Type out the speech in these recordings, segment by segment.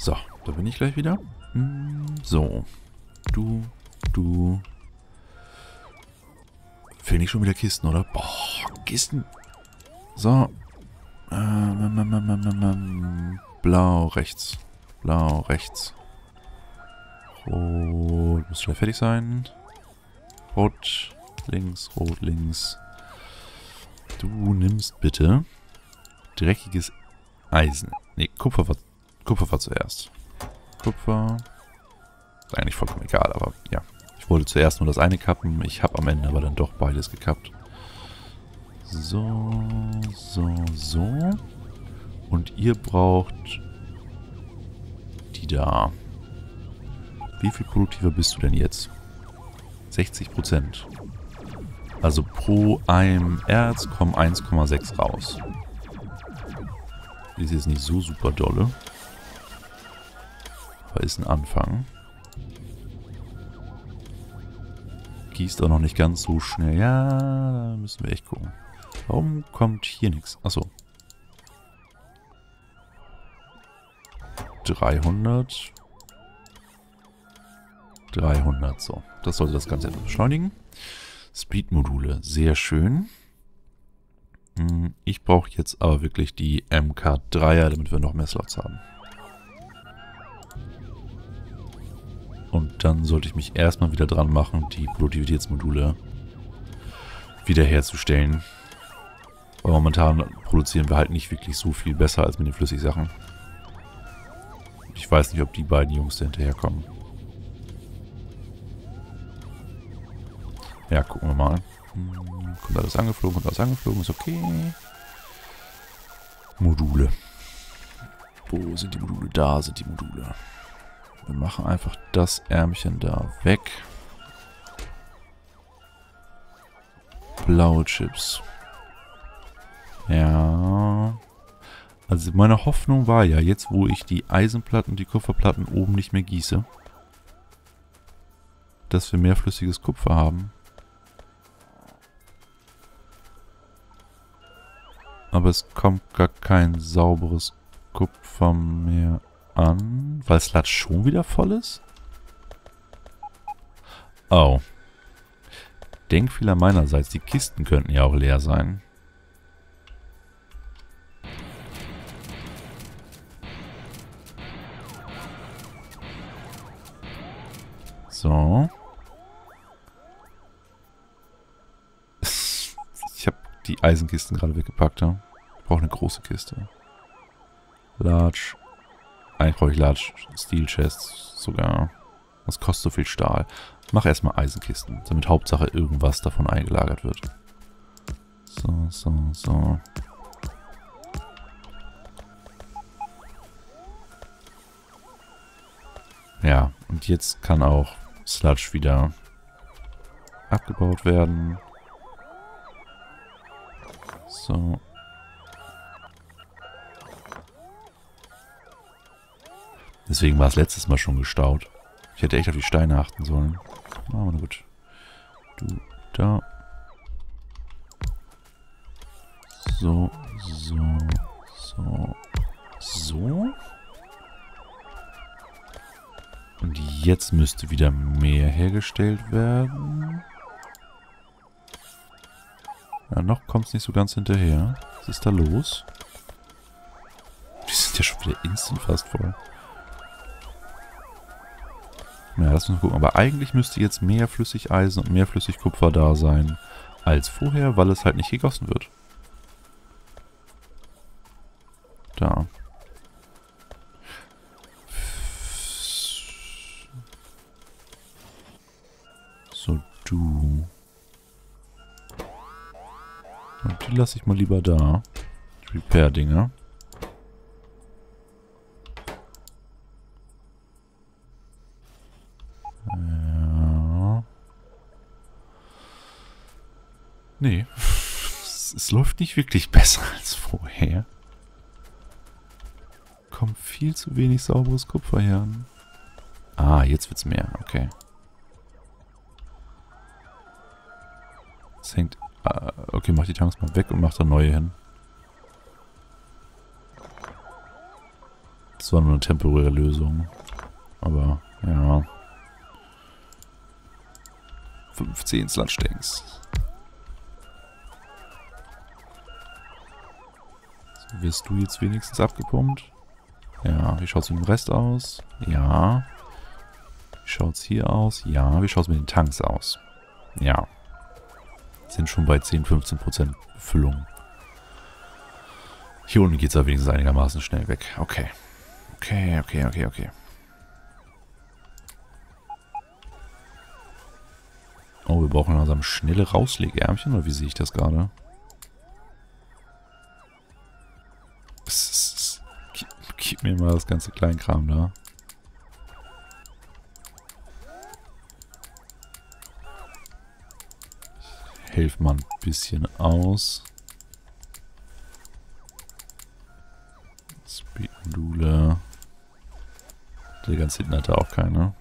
So, da bin ich gleich wieder. So. Du. Fehlen nicht schon wieder Kisten, oder? Boah, Kisten. So. Blau rechts. Blau rechts. Rot. Muss schnell fertig sein. Rot links, rot links. Du nimmst bitte dreckiges Eisen. Ne, Kupfer war zuerst. Kupfer. Ist eigentlich vollkommen egal, aber ja. Ich wollte zuerst nur das eine kappen. Ich habe am Ende aber dann doch beides gekappt. So. Und ihr braucht die da. Wie viel produktiver bist du denn jetzt? 60%. Also pro einem Erz kommen 1,6 raus. Ist jetzt nicht so super dolle. Aber ist ein Anfang. Gießt auch noch nicht ganz so schnell. Ja, da müssen wir echt gucken. Warum kommt hier nichts? Achso. 300. 300, so. Das sollte das Ganze etwas beschleunigen. Speed-Module, sehr schön. Ich brauche jetzt aber wirklich die MK3er, damit wir noch mehr Slots haben. Und dann sollte ich mich erstmal wieder dran machen, die Produktivitätsmodule wiederherzustellen. Aber momentan produzieren wir halt nicht wirklich so viel besser als mit den Flüssigsachen. Ich weiß nicht, ob die beiden Jungs da hinterherkommen. Ja, gucken wir mal. Kommt alles angeflogen, ist okay. Module. Wo sind die Module? Da sind die Module. Wir machen einfach das Ärmchen da weg. Blaue Chips. Ja. Also meine Hoffnung war ja, jetzt wo ich die Eisenplatten und die Kupferplatten oben nicht mehr gieße, dass wir mehr flüssiges Kupfer haben. Aber es kommt gar kein sauberes Kupfer mehr an, weil Sludge schon wieder voll ist? Oh. Denkfehler meinerseits, die Kisten könnten ja auch leer sein. So. Ich habe die Eisenkisten gerade weggepackt. Ja? Ich brauche eine große Kiste. Large. Eigentlich brauche ich Large Steel Chests sogar. Das kostet so viel Stahl. Mach erstmal Eisenkisten, damit Hauptsache irgendwas davon eingelagert wird. So. Ja, und jetzt kann auch Sludge wieder abgebaut werden. So. Deswegen war es letztes Mal schon gestaut. Ich hätte echt auf die Steine achten sollen. Aber na gut. Du, da. So. Und jetzt müsste wieder mehr hergestellt werden. Ja, noch kommt es nicht so ganz hinterher. Was ist da los? Die sind ja schon wieder instant fast voll. Ja, lass uns gucken. Aber eigentlich müsste jetzt mehr Flüssigeisen und mehr Flüssigkupfer da sein als vorher, weil es halt nicht gegossen wird. Da. So, du. Und die lasse ich mal lieber da. Die Repair-Dinger. Ja. Nee. Es läuft nicht wirklich besser als vorher. Kommt viel zu wenig sauberes Kupfer her. Ah, jetzt wird's mehr. Okay. Es hängt... okay, mach die Tanks mal weg und mach da neue hin. Das war nur eine temporäre Lösung. Aber, ja. 15 Sludge-Tanks. So, wirst du jetzt wenigstens abgepumpt? Ja, wie schaut es mit dem Rest aus? Ja. Wie schaut es hier aus? Ja. Wie schaut es mit den Tanks aus? Ja. Sind schon bei 10-15% Befüllung. Hier unten geht es aber wenigstens einigermaßen schnell weg. Okay. Okay. Oh, wir brauchen langsam schnelle Rauslegärmchen, oder wie sehe ich das gerade? Gib mir mal das ganze Kleinkram da. Hilf mal ein bisschen aus. Speed-Module. Der ganz hinten hat er auch keine.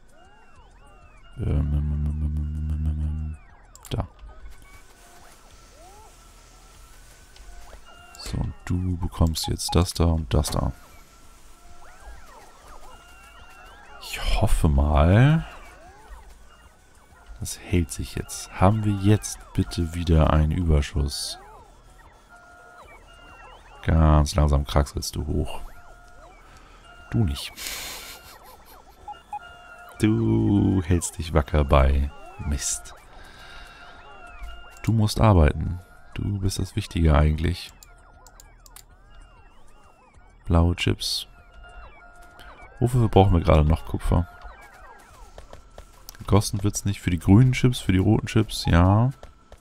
Da. So, und du bekommst jetzt das da und das da. Ich hoffe mal, das hält sich jetzt. Haben wir jetzt bitte wieder einen Überschuss? Ganz langsam kraxelst du hoch. Du nicht. Du hältst dich wacker bei. Mist. Du musst arbeiten. Du bist das Wichtige eigentlich. Blaue Chips. Wofür brauchen wir gerade noch Kupfer? Gegossen wird es nicht. Für die grünen Chips, für die roten Chips, ja.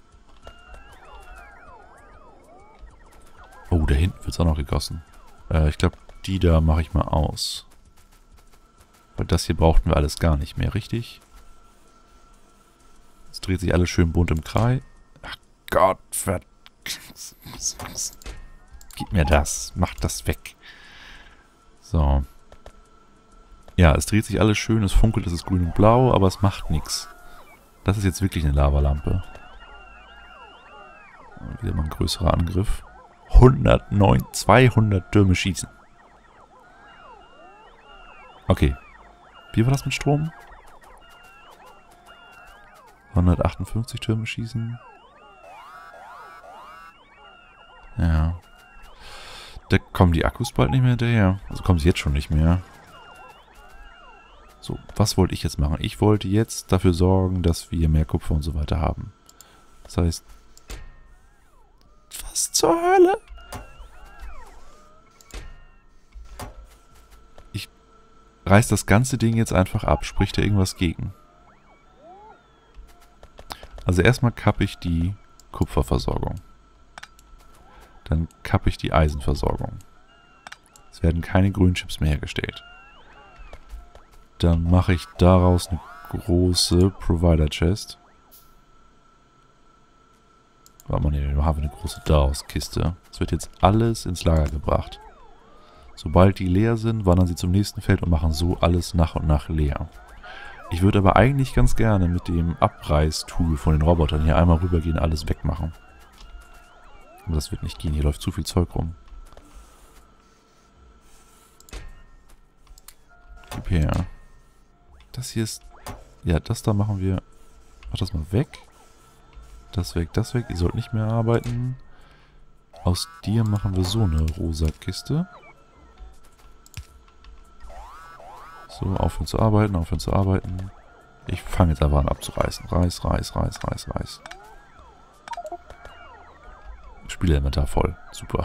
Oh, da hinten wird es auch noch gegossen. Ich glaube, die da mache ich mal aus. Weil das hier brauchten wir alles gar nicht mehr, richtig? Jetzt dreht sich alles schön bunt im Kreis. Ach Gott, gib mir das. Mach das weg. So. Ja, es dreht sich alles schön, es funkelt, es ist grün und blau, aber es macht nichts. Das ist jetzt wirklich eine Lavalampe. Wieder mal ein größerer Angriff. 200 Türme schießen. Okay. Wie war das mit Strom? 158 Türme schießen. Ja. Da kommen die Akkus bald nicht mehr hinterher. Also kommen sie jetzt schon nicht mehr. So, was wollte ich jetzt machen? Ich wollte jetzt dafür sorgen, dass wir mehr Kupfer und so weiter haben. Das heißt... Was zur Hölle? Ich reiß das ganze Ding jetzt einfach ab. Spricht da irgendwas gegen? Also erstmal kappe ich die Kupferversorgung. Dann kappe ich die Eisenversorgung. Es werden keine grünen Chips mehr hergestellt. Dann mache ich daraus eine große Provider-Chest. Warte mal, wir haben eine große daraus-Kiste. Es wird jetzt alles ins Lager gebracht. Sobald die leer sind, wandern sie zum nächsten Feld und machen so alles nach und nach leer. Ich würde aber eigentlich ganz gerne mit dem Abreißtool von den Robotern hier einmal rübergehen und alles wegmachen. Aber das wird nicht gehen, hier läuft zu viel Zeug rum. Gib her. Das hier ist... Ja, das da machen wir... Mach das mal weg. Das weg, das weg. Ihr sollt nicht mehr arbeiten. Aus dir machen wir so eine rosa Kiste. So, aufhören zu arbeiten, aufhören zu arbeiten. Ich fange jetzt einfach an abzureißen. Reiß. Spielerinventar voll. Super.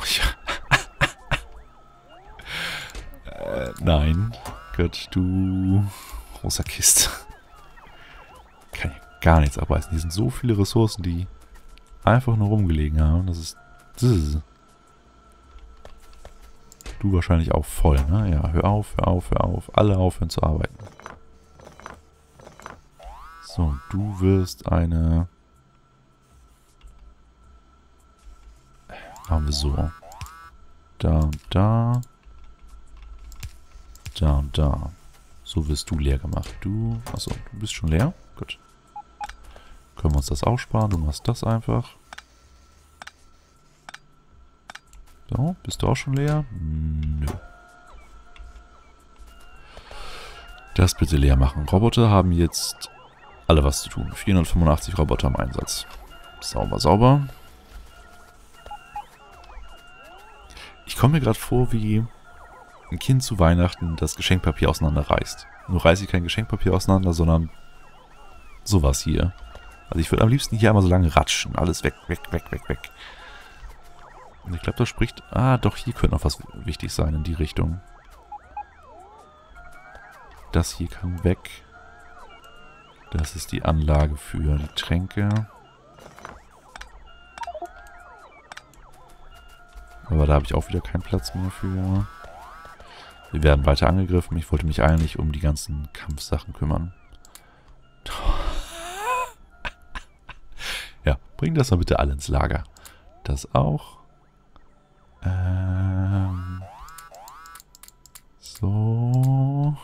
Nein. Gott, du... Rosa Kiste. Kann ja gar nichts abreißen. Hier sind so viele Ressourcen, die einfach nur rumgelegen haben. Das ist... Du wahrscheinlich auch voll, ne? Ja, hör auf. Alle aufhören zu arbeiten. So, und du wirst eine... Machen wir so. Da und da. Da und da. So wirst du leer gemacht. Du... Achso, du bist schon leer? Gut. Können wir uns das auch sparen? Du machst das einfach. So, bist du auch schon leer? Nö. Das bitte leer machen. Roboter haben jetzt alle was zu tun. 485 Roboter im Einsatz. Sauber, sauber. Ich komme mir gerade vor wie ein Kind zu Weihnachten, das Geschenkpapier auseinanderreißt. Nur reiße ich kein Geschenkpapier auseinander, sondern sowas hier. Also ich würde am liebsten hier einmal so lange ratschen. Alles weg, weg, weg, weg, weg. Und ich glaube, da spricht... Ah, doch, hier könnte noch was wichtig sein in die Richtung. Das hier kann weg. Das ist die Anlage für die Tränke. Aber da habe ich auch wieder keinen Platz mehr für. Wir werden weiter angegriffen. Ich wollte mich eigentlich um die ganzen Kampfsachen kümmern. Ja, bring das mal bitte alle ins Lager. Das auch. So.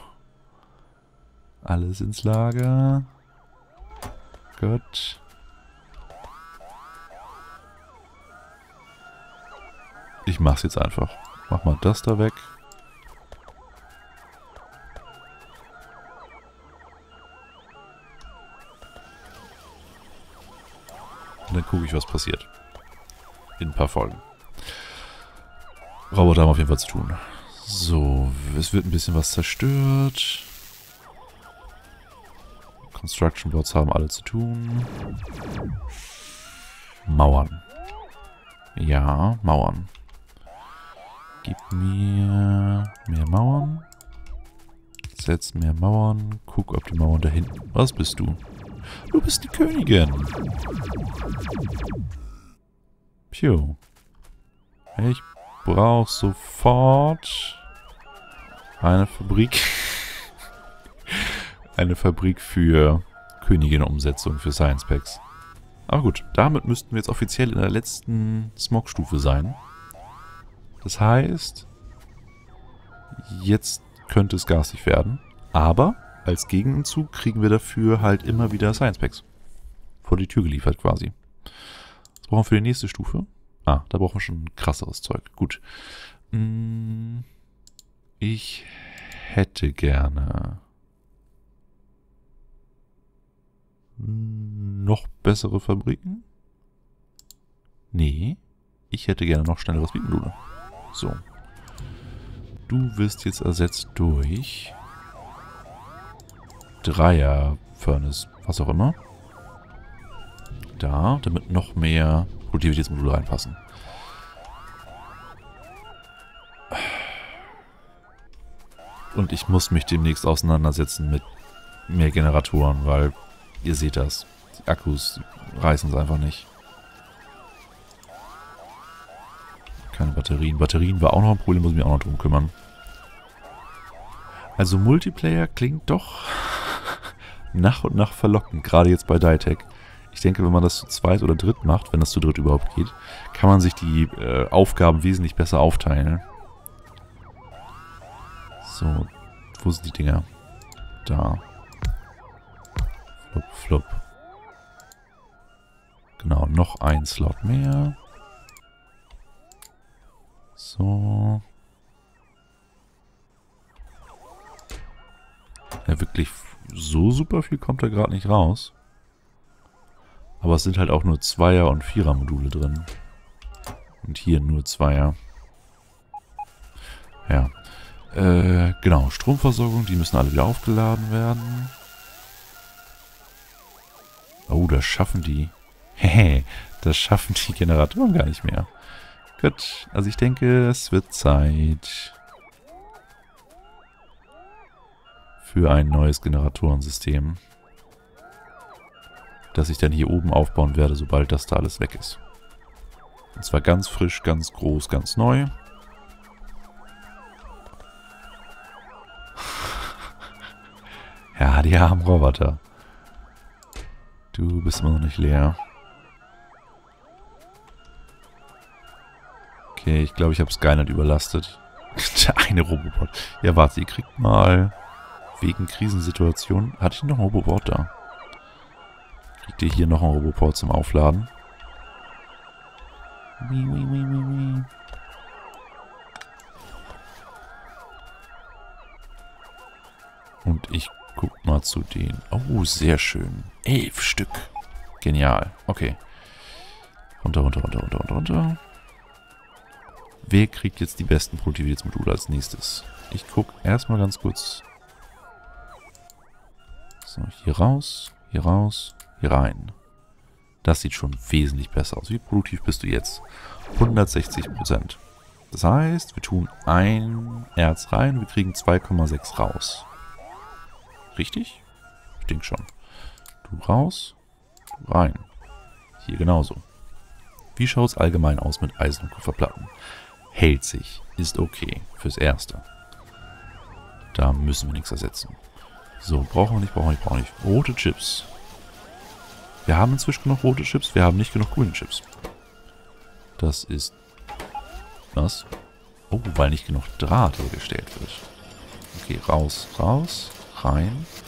Alles ins Lager. Gut. Ich mach's jetzt einfach. Mach mal das da weg. Und dann gucke ich, was passiert. In ein paar Folgen. Roboter haben auf jeden Fall zu tun. So, es wird ein bisschen was zerstört. Construction Bots haben alle zu tun. Mauern. Ja, Mauern. Gib mir mehr Mauern. Setz mehr Mauern. Guck, ob die Mauern da hinten... Was bist du? Du bist die Königin. Piu. Ich brauche sofort eine Fabrik. Eine Fabrik für Königin-Umsetzung für Science Packs. Aber gut, damit müssten wir jetzt offiziell in der letzten Smog-Stufe sein. Das heißt, jetzt könnte es garstig werden. Aber als Gegenentzug kriegen wir dafür halt immer wieder Science Packs. Vor die Tür geliefert quasi. Was brauchen wir für die nächste Stufe? Ah, da brauchen wir schon ein krasseres Zeug. Gut. Ich hätte gerne noch bessere Fabriken? Nee. Ich hätte gerne noch schnellere Speedmodule. So. Du wirst jetzt ersetzt durch Dreier-Furnace, was auch immer. Da, damit noch mehr Produktivitätsmodule reinpassen. Und ich muss mich demnächst auseinandersetzen mit mehr Generatoren, weil ihr seht das. Die Akkus reißen es einfach nicht. Keine Batterien. Batterien war auch noch ein Problem, muss ich mich auch noch drum kümmern. Also Multiplayer klingt doch nach und nach verlockend, gerade jetzt bei Ditech. Ich denke, wenn man das zu zweit oder dritt macht, wenn das zu dritt überhaupt geht, kann man sich die Aufgaben wesentlich besser aufteilen. So, wo sind die Dinger? Da. Flop, flop. Genau, noch ein Slot mehr. So. Ja, wirklich so super viel kommt da gerade nicht raus. Aber es sind halt auch nur Zweier- und Vierer-Module drin. Und hier nur Zweier. Ja. Genau, Stromversorgung, die müssen alle wieder aufgeladen werden. Oh, das schaffen die. Hehe, das schaffen die Generatoren gar nicht mehr. Gut, also ich denke, es wird Zeit für ein neues Generatorensystem, das ich dann hier oben aufbauen werde, sobald das da alles weg ist. Und zwar ganz frisch, ganz groß, ganz neu. Ja, die armen Roboter. Du bist immer noch nicht leer. Okay, ich glaube, ich habe Skynet überlastet. Der eine Robobot. Ja, warte, ihr kriegt mal wegen Krisensituationen... Hatte ich noch einen Robobot da? Kriegt ihr hier noch einen Roboport zum Aufladen? Und ich guck mal zu den... Oh, sehr schön. 11 Stück. Genial. Okay. Runter, runter, runter, runter, runter, runter. Wer kriegt jetzt die besten Produktivitätsmodule als nächstes? Ich gucke erstmal ganz kurz. So, hier raus, hier raus, hier rein. Das sieht schon wesentlich besser aus. Wie produktiv bist du jetzt? 160%. Das heißt, wir tun ein Erz rein und wir kriegen 2,6 raus. Richtig? Ich denke schon. Du raus, du rein. Hier genauso. Wie schaut es allgemein aus mit Eisen- und Kupferplatten? Hält sich. Ist okay. Fürs Erste. Da müssen wir nichts ersetzen. So, brauchen wir nicht, brauchen wir nicht, brauchen wir nicht. Rote Chips. Wir haben inzwischen genug rote Chips, wir haben nicht genug grüne Chips. Das ist... Was? Oh, weil nicht genug Draht hergestellt wird. Okay, raus, raus, rein,